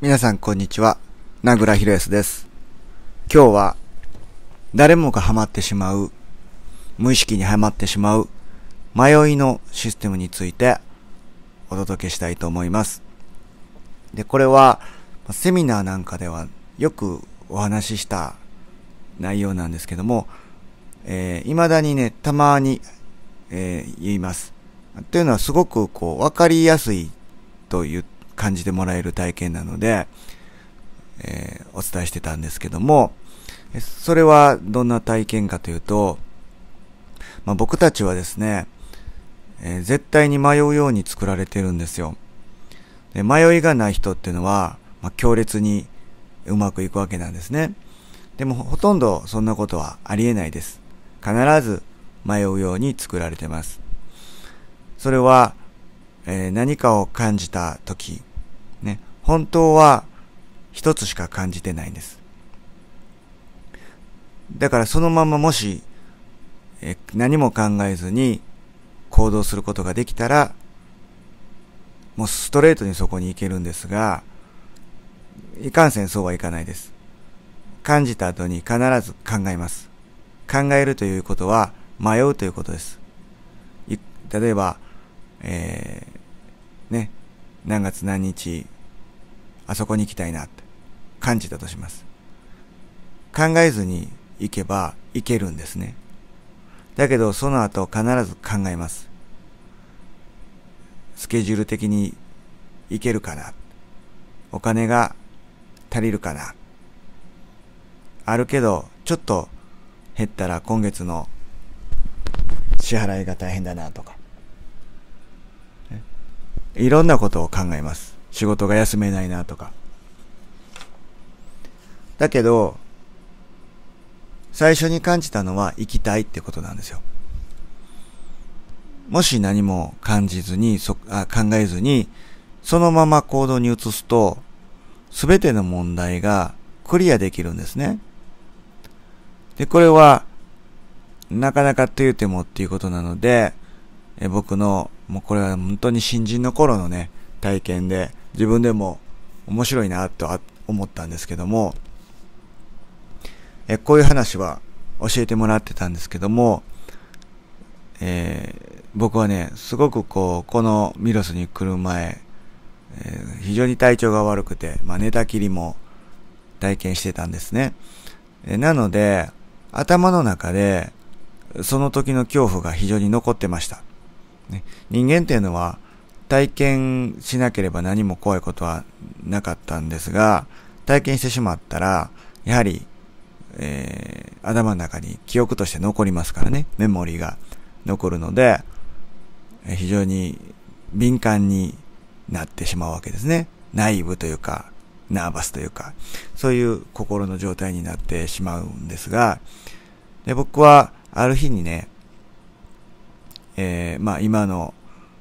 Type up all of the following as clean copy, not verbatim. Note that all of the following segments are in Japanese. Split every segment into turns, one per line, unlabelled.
皆さんこんにちは。名倉博康です。今日は誰もがハマってしまう、無意識にハマってしまう迷いのシステムについてお届けしたいと思います。で、これはセミナーなんかではよくお話しした内容なんですけども、未だにね、たまに、言います。というのはすごくわかりやすいという感じてもらえる体験なので、お伝えしてたんですけども、それはどんな体験かというと、僕たちはですね、絶対に迷うように作られてるんですよ。で、迷いがない人っていうのは、強烈にうまくいくわけなんですね。でもほとんどそんなことはありえないです。必ず迷うように作られてます。それは、何かを感じたとき、ね、本当は一つしか感じてないんです。だからそのままもし、何も考えずに行動することができたら、もうストレートにそこに行けるんですが、いかんせんそうはいかないです。感じた後に必ず考えます。考えるということは迷うということです。例えば、何月何日、あそこに行きたいなって感じたとします。考えずに行けば行けるんですね。だけどその後必ず考えます。スケジュール的に行けるかな、お金が足りるかな、あるけどちょっと減ったら今月の支払いが大変だなとか、いろんなことを考えます。仕事が休めないなとか。だけど最初に感じたのは行きたいってことなんですよ。もし何も感じずに考えずにそのまま行動に移すと、すべての問題がクリアできるんですね。で、これはなかなかと言うてもっていうことなので、僕のもうこれは本当に新人の頃のね体験で、自分でも面白いなと思ったんですけども、こういう話は教えてもらってたんですけども、僕はねすごくこのミロスに来る前、非常に体調が悪くて、寝たきりも体験してたんですね。なので頭の中でその時の恐怖が非常に残ってました。人間っていうのは体験しなければ何も怖いことはなかったんですが、体験してしまったらやはり、頭の中に記憶として残りますからね、メモリーが残るので、非常に敏感になってしまうわけですね。ナイーブというかナーバスというか、そういう心の状態になってしまうんですが、で、僕はある日にね、今の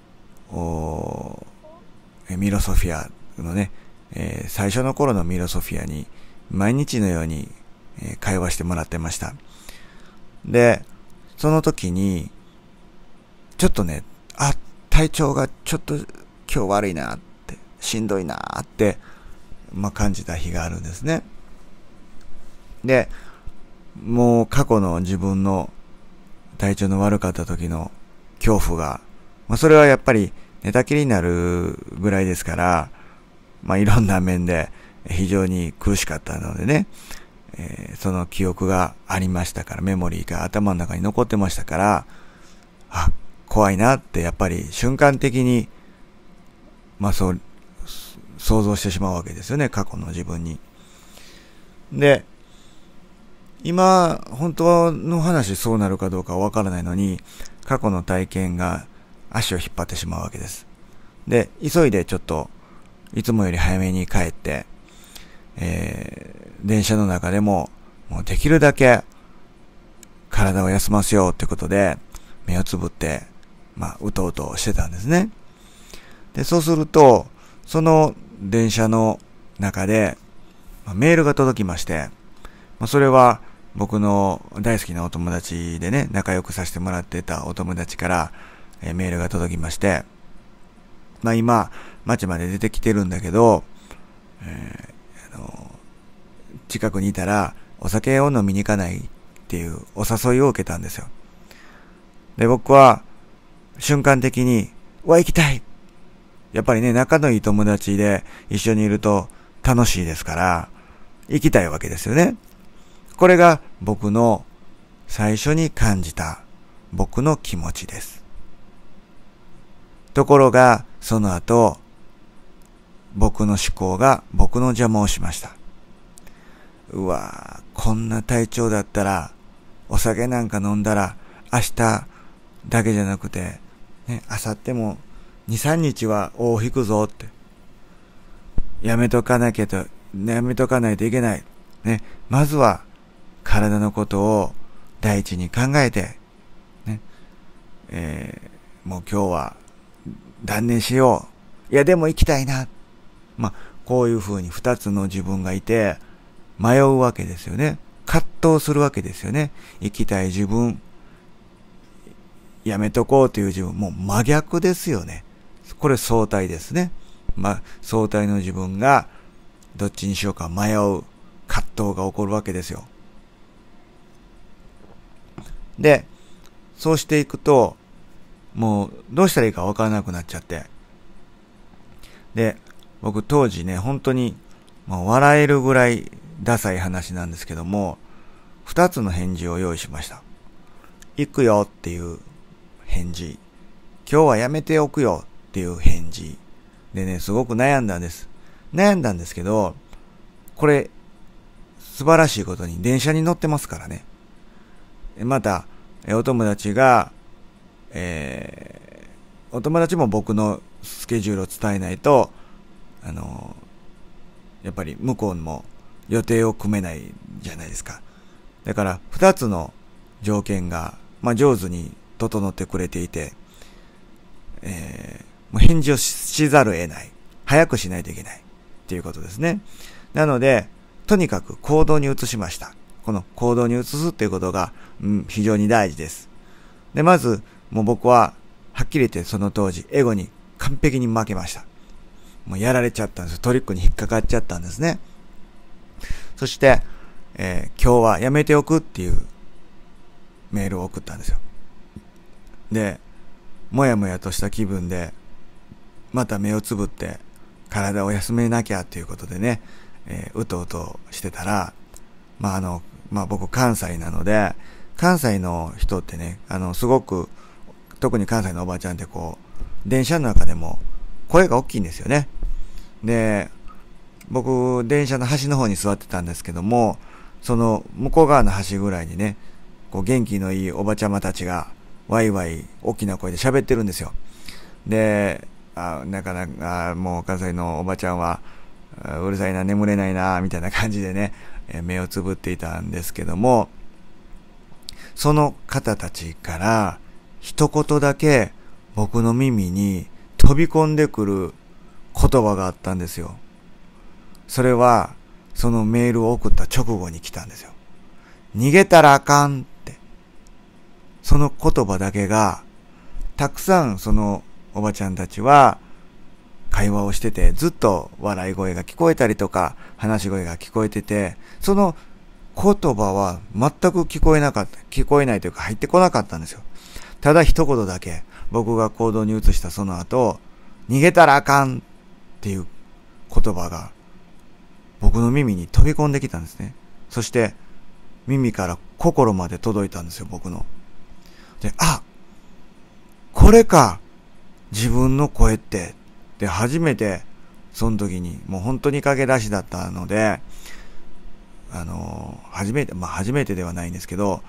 ミロソフィアのね、最初の頃のミロソフィアに毎日のように、会話してもらってました。で、その時にちょっとね、体調がちょっと今日悪いなって、しんどいなって、感じた日があるんですね。で、もう過去の自分の体調の悪かった時の恐怖が、それはやっぱり寝たきりになるぐらいですから、いろんな面で非常に苦しかったのでね、その記憶がありましたから、メモリーが頭の中に残ってましたから、怖いなってやっぱり瞬間的に、そう想像してしまうわけですよね、過去の自分に。で、今本当の話そうなるかどうかわからないのに、過去の体験が足を引っ張ってしまうわけです。で、急いでちょっといつもより早めに帰って、電車の中でもうできるだけ体を休ませようってことで目をつぶってうとうとしてたんですね。で、そうするとその電車の中でメールが届きまして、それは僕の大好きなお友達でね、仲良くさせてもらってたお友達からメールが届きまして、今街まで出てきてるんだけど、 あの、近くにいたらお酒を飲みに行かないっていうお誘いを受けたんですよ。で、僕は瞬間的に、行きたい。やっぱりね、仲のいい友達で一緒にいると楽しいですから、行きたいわけですよね。これが僕の最初に感じた僕の気持ちです。ところが、その後、僕の思考が僕の邪魔をしました。うわぁ、こんな体調だったら、お酒なんか飲んだら、明日だけじゃなくて、ね、明後日も2、3日は尾を引くぞって。やめとかないといけない。ね、まずは体のことを第一に考えて、ね、もう今日は断念しよう。いやでも行きたいな。こういう風に二つの自分がいて、迷うわけですよね。葛藤するわけですよね。生きたい自分、やめとこうという自分、もう真逆ですよね。これ相対ですね。相対の自分がどっちにしようか迷う葛藤が起こるわけですよ。で、そうしていくと、もうどうしたらいいかわからなくなっちゃって。で、僕当時ね、本当にもう笑えるぐらいダサい話なんですけども、二つの返事を用意しました。行くよっていう返事。今日はやめておくよっていう返事。でね、すごく悩んだんです。悩んだんですけど、これ、素晴らしいことに電車に乗ってますからね。また、お友達が、お友達も僕のスケジュールを伝えないと、やっぱり向こうも予定を組めないじゃないですか。だから二つの条件が、上手に整ってくれていて、もう返事をしざるを得ない。早くしないといけない。っていうことですね。なので、とにかく行動に移しました。この行動に移すっていうことが、非常に大事です。で、まず、もう僕は、はっきり言ってその当時、エゴに完璧に負けました。もうやられちゃったんです。トリックに引っかかっちゃったんですね。そして、今日はやめておくっていうメールを送ったんですよ。で、もやもやとした気分で、また目をつぶって体を休めなきゃっていうことでね、うとうとしてたら、僕関西なので、関西の人ってね、すごく、特に関西のおばちゃんって電車の中でも声が大きいんですよね。で、僕、電車の端の方に座ってたんですけども、その向こう側の端ぐらいにね、元気のいいおばちゃまたちが、ワイワイ大きな声で喋ってるんですよ。で、なかなか、もう関西のおばちゃんは、うるさいな、眠れないな、みたいな感じでね、目をつぶっていたんですけども、その方たちから一言だけ僕の耳に飛び込んでくる言葉があったんですよ。それはそのメールを送った直後に来たんですよ。逃げたらあかんって。その言葉だけがたくさんそのおばちゃんたちは会話をしてて、ずっと笑い声が聞こえたりとか話し声が聞こえてて、その言葉は全く聞こえないというか入ってこなかったんですよ。ただ一言だけ僕が行動に移したその後、逃げたらあかんっていう言葉が僕の耳に飛び込んできたんですね。そして耳から心まで届いたんですよ、僕の。で、これか自分の声って。で、初めてその時にもう本当に駆け出しだったので、初めてではないんですけど、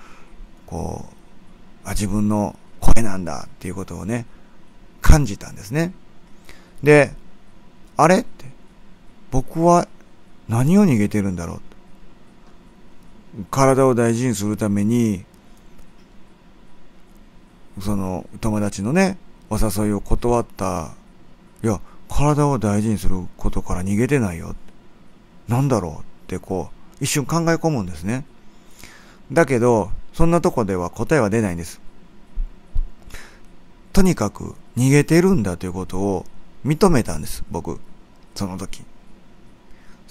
自分の声なんだっていうことをね、感じたんですね。で、あれって、僕は何を逃げてるんだろう。体を大事にするために、その友達のね、お誘いを断った。いや、体を大事にすることから逃げてないよ。なんだろうって一瞬考え込むんですね。だけど、そんなとこでは答えは出ないんです。とにかく逃げてるんだということを認めたんです、僕。その時。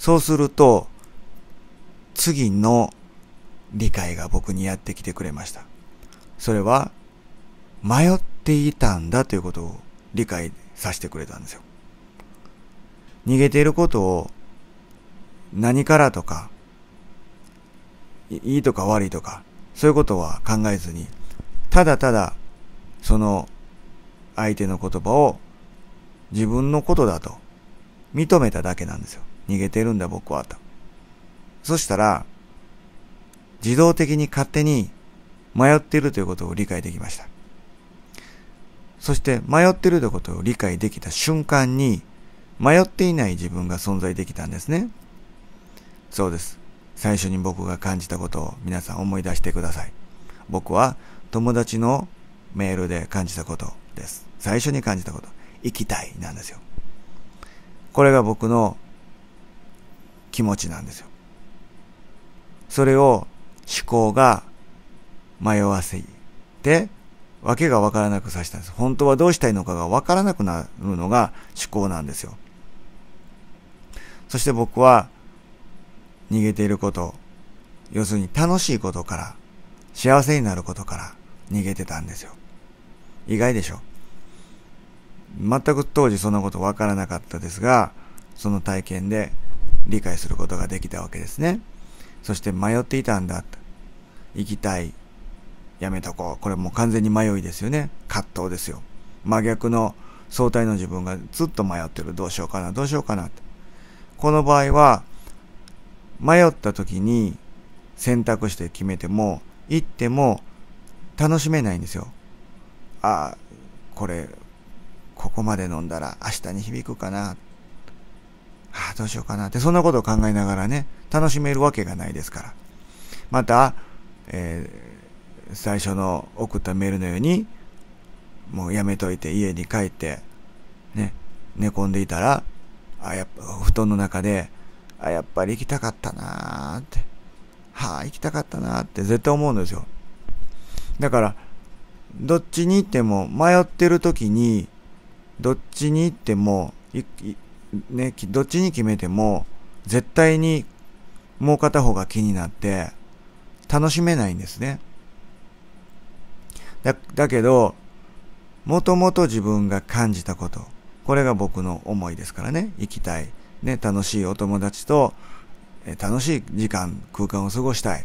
そうすると、次の理解が僕にやってきてくれました。それは、迷っていたんだということを理解させてくれたんですよ。逃げていることを何からとか、いいとか悪いとか、そういうことは考えずに、ただただその相手の言葉を自分のことだと認めただけなんですよ。逃げてるんだ僕はと。そしたら、自動的に勝手に迷っているということを理解できました。そして迷っているということを理解できた瞬間に、迷っていない自分が存在できたんですね。そうです。最初に僕が感じたことを皆さん思い出してください。僕は友達のメールで感じたことです。最初に感じたこと。生きたいなんですよ。これが僕の気持ちなんですよ。それを思考が迷わせて、わけがわからなくさせたんです。本当はどうしたいのかがわからなくなるのが思考なんですよ。そして僕は逃げていること、要するに楽しいことから、幸せになることから逃げてたんですよ。意外でしょ。全く当時そんなことわからなかったですが、その体験で理解することができたわけですね。そして迷っていたんだ。行きたい。やめとこう。これもう完全に迷いですよね。葛藤ですよ。真逆の相対の自分がずっと迷ってる。どうしようかな、どうしようかな。この場合は、迷った時に選択して決めても、行っても楽しめないんですよ。ああ、ここまで飲んだら明日に響くかな。どうしようかなって、そんなことを考えながらね、楽しめるわけがないですから。また、最初の送ったメールのように、もうやめといて家に帰って、ね、寝込んでいたら、やっぱ布団の中で、やっぱり行きたかったなーって、行きたかったなーって絶対思うんですよ。だから、どっちに行っても、迷ってる時に、どっちに行っても、ね、どっちに決めても、絶対にもう片方が気になって、楽しめないんですね。だけど、もともと自分が感じたこと、これが僕の思いですからね。行きたい。ね、楽しいお友達と、楽しい時間、空間を過ごしたい。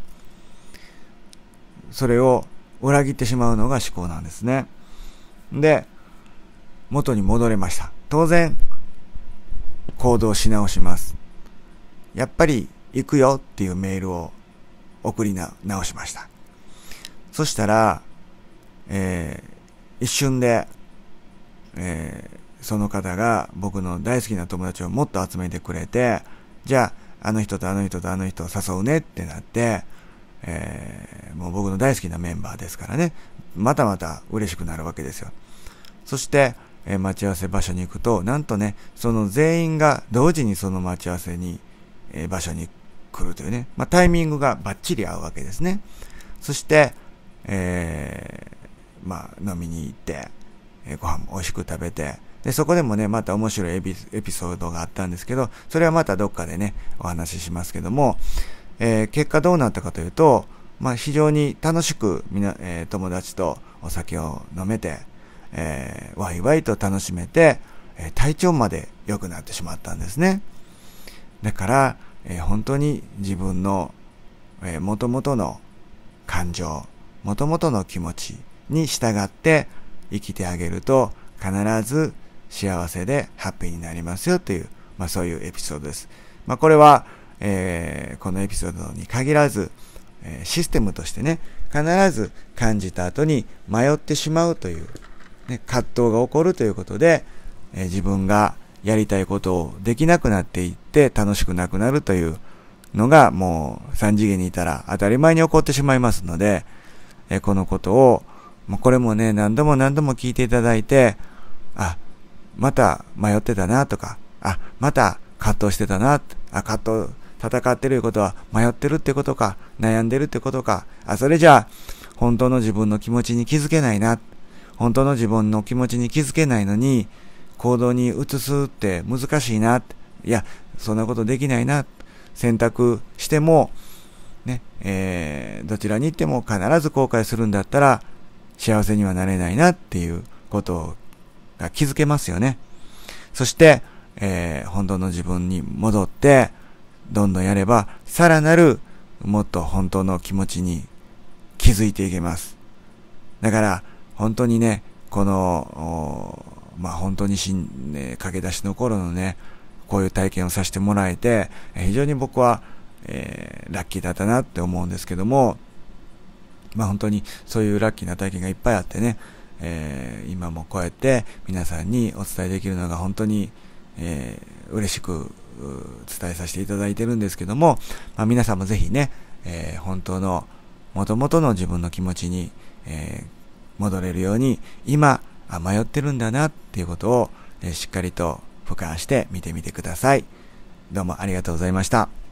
それを裏切ってしまうのが思考なんですね。で、元に戻れました。当然、行動し直します。やっぱり行くよっていうメールを送り直しました。そしたら、一瞬で、その方が僕の大好きな友達をもっと集めてくれて、じゃあ、あの人とあの人とあの人を誘うねってなって、もう僕の大好きなメンバーですからね、またまた嬉しくなるわけですよ。そして、待ち合わせ場所に行くと、なんとね、その全員が同時にその待ち合わせに、場所に来るというね、タイミングがバッチリ合うわけですね。そして、飲みに行って、ご飯も美味しく食べて、で、そこでもね、また面白いエピソードがあったんですけど、それはまたどっかでね、お話ししますけども、結果どうなったかというと、非常に楽しく友達とお酒を飲めて、ワイワイと楽しめて、体調まで良くなってしまったんですね。だから、本当に自分の、元々の感情、元々の気持ちに従って生きてあげると、必ず幸せでハッピーになりますよという、そういうエピソードです。これは、このエピソードに限らず、システムとしてね、必ず感じた後に迷ってしまうという、ね、葛藤が起こるということで、自分がやりたいことをできなくなっていって楽しくなくなるというのがもう3次元にいたら当たり前に起こってしまいますので、このことを、これもね、何度も聞いていただいて、また迷ってたなとか、また葛藤してたな、戦ってることは迷ってるってことか、悩んでるってことか、それじゃあ、本当の自分の気持ちに気づけないな、本当の自分の気持ちに気づけないのに、行動に移すって難しいな、 いや、そんなことできないな。選択しても、ね、どちらに行っても必ず後悔するんだったら、幸せにはなれないなっていうことが気づけますよね。そして、本当の自分に戻って、どんどんやれば、さらなる、もっと本当の気持ちに気づいていけます。だから、本当にね、この、本当に駆け出しの頃のね、こういう体験をさせてもらえて、非常に僕は、ラッキーだったなって思うんですけども、本当にそういうラッキーな体験がいっぱいあってね、今もこうやって皆さんにお伝えできるのが本当に、嬉しく伝えさせていただいてるんですけども、皆さんもぜひね、本当の元々の自分の気持ちに、戻れるように今迷ってるんだなっていうことを、しっかりと俯瞰して見てみてください。どうもありがとうございました。